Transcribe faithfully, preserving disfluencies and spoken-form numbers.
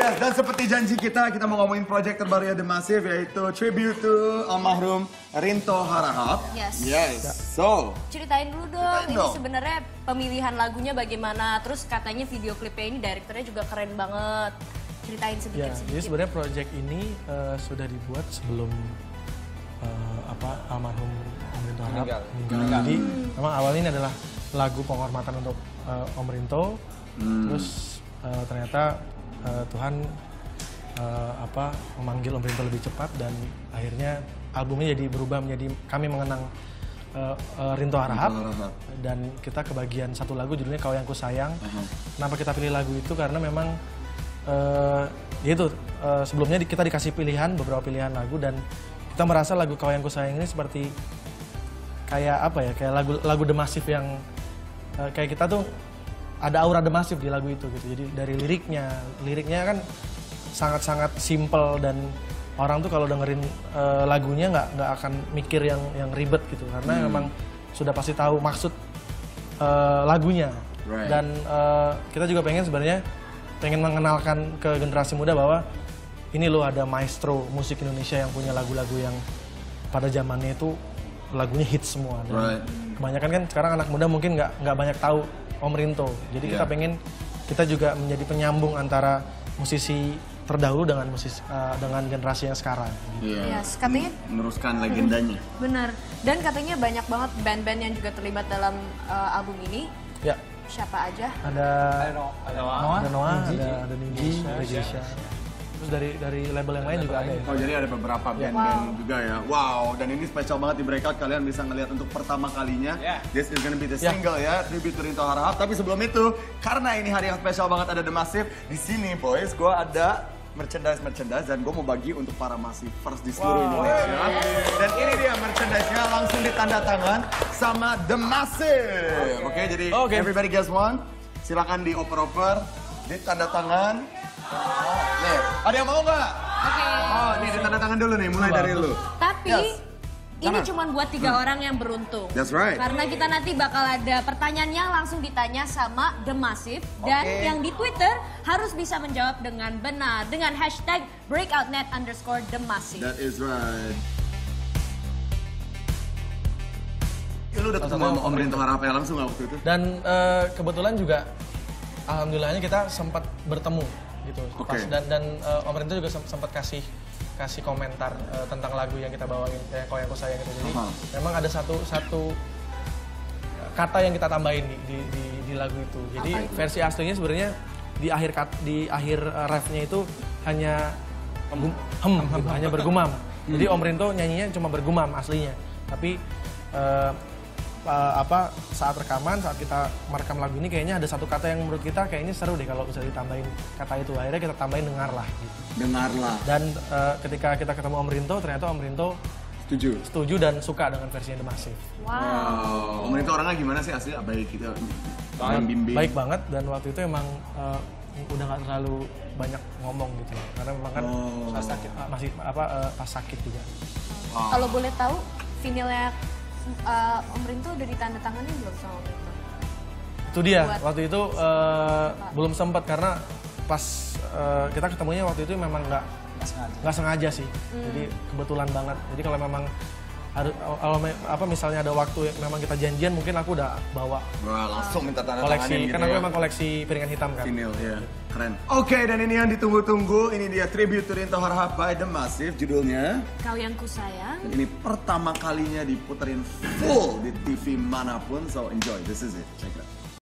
Yes, dan seperti janji kita, kita mau ngomongin project terbaru ya The Massive, yaitu Tribute to almarhum Rinto Harahap. Yes. Yes. So, ceritain dulu dong, Ceritain ini dong. sebenarnya pemilihan lagunya bagaimana, terus katanya video klipnya ini direkturnya juga keren banget. Ceritain Ya, sedikit-sedikit. jadi sebenarnya project ini uh, sudah dibuat sebelum uh, apa almarhum Om Rinto Harahap Meninggal. meninggal. Jadi memang awalnya ini adalah lagu penghormatan untuk uh, Om Rinto. Hmm. Terus uh, ternyata uh, Tuhan uh, apa memanggil Om Rinto lebih cepat dan akhirnya albumnya jadi berubah menjadi Kami Mengenang uh, uh, Rinto Harahap. Rinto Harahap. Dan kita kebagian satu lagu judulnya Kau Yang Kusayang. Uh-huh. Kenapa kita pilih lagu itu? Karena memang uh, ya itu uh, sebelumnya di- kita dikasih pilihan, beberapa pilihan lagu dan kita merasa lagu Kau Yang Kusayang ini seperti kayak apa ya, kayak lagu lagu The Massive yang uh, kayak kita tuh ada aura The Massive di lagu itu gitu. Jadi dari liriknya, liriknya kan sangat-sangat simple dan orang tuh kalau dengerin uh, lagunya nggak nggak akan mikir yang yang ribet gitu karena Hmm. memang sudah pasti tahu maksud uh, lagunya. Right. Dan uh, kita juga pengen sebenarnya pengen mengenalkan ke generasi muda bahwa ini loh ada maestro musik Indonesia yang punya lagu-lagu yang pada zamannya itu lagunya hits semua. Dan Right. kebanyakan kan sekarang anak muda mungkin nggak nggak banyak tahu Om Rinto. Jadi kita Yeah. pengen kita juga menjadi penyambung antara musisi terdahulu dengan musisi uh, dengan generasi yang sekarang. Iya. Yes, katanya Meneruskan legendanya. bener. Dan katanya banyak banget band-band yang juga terlibat dalam uh, album ini. Ya, Siapa aja? ada Ada ada Noah, Niji, ada ada Niji, ada Geisha. Terus dari dari label yang lain juga ada ya. Oh jadi ada beberapa band-band juga ya. Wow, dan ini spesial banget di Breakout. Kalian bisa ngelihat untuk pertama kalinya. Yeah. This is gonna be the Yeah. single ya, Tribute to Rinto Harahap. Tapi sebelum itu, karena ini hari yang spesial banget ada The Massive, di sini boys, gue ada merchandise-merchandise dan gue mau bagi untuk para Massivers di seluruh Indonesia. Dan ini dia merchandise-nya langsung ditanda tangan sama The Massive. Oke, jadi Oke. everybody gets one. Silakan dioper-oper, ditanda tangan. Nih, ada yang mau nggak? Oke. Oh, ini ditanda tangan dulu nih, mulai dari lu. Tapi Yes. ini Jangan. cuma buat tiga orang yang beruntung. That's right. Karena kita nanti bakal ada pertanyaannya langsung ditanya sama The Massive. Dan Oke. yang di Twitter harus bisa menjawab dengan benar. Dengan hashtag breakoutnet underscore The Massive. That is right. Ya, lu udah ketemu sama Om Rinto Harahap ya langsung nggak waktu itu? Dan eh, kebetulan juga alhamdulillahnya kita sempat bertemu gitu. Oke. Pas- dan dan eh, Om Rinto juga sem- sempat kasih kasih komentar eh, tentang lagu yang kita bawain kayak Kau Yang Kusayang itu. Jadi Aha. memang ada satu satu kata yang kita tambahin di di, di, di lagu itu. Jadi Apa itu? versi aslinya sebenarnya di akhir kat, di akhir eh, refnya itu hanya hem, hem, gitu, hanya bergumam. Jadi Om Rinto nyanyinya cuma bergumam aslinya. Tapi eh, uh, apa saat rekaman, saat kita merekam lagu ini kayaknya ada satu kata yang menurut kita kayaknya seru deh kalau bisa ditambahin kata itu. Akhirnya kita tambahin dengarlah gitu. Dengarlah. Dan uh, ketika kita ketemu Om Rinto, ternyata Om Rinto Setuju. setuju dan suka dengan versi The Massive. Wow. Wow. Om Rinto orangnya gimana sih asli? Baik kita bimbing. Baik banget dan waktu itu emang uh, udah nggak terlalu banyak ngomong gitu. Karena memang kan Oh. pas sakit, masih apa uh, pas sakit juga. Wow. Kalau boleh tahu, vinilnya uh, Om Rinto udah ditandatangani belum sama Om Rinto? Itu dia, Buat- waktu itu uh, belum sempat karena pas uh, kita ketemunya waktu itu memang nggak nggak sengaja sih, jadi kebetulan banget. Jadi kalau memang harus kalau me- apa misalnya ada waktu yang memang kita janjian, mungkin aku udah bawa Wah, langsung minta tanda koleksi, tanganin gitu kan aku ya. memang koleksi piringan hitam kan. Vinyl, ya. Keren. Oke, dan ini yang ditunggu-tunggu. Ini dia Tribute to Rinto Harahap by The Massive. Judulnya. Kau Yang Kusayang. Dan ini pertama kalinya diputerin full di T V manapun. So enjoy, this is it. Check it out.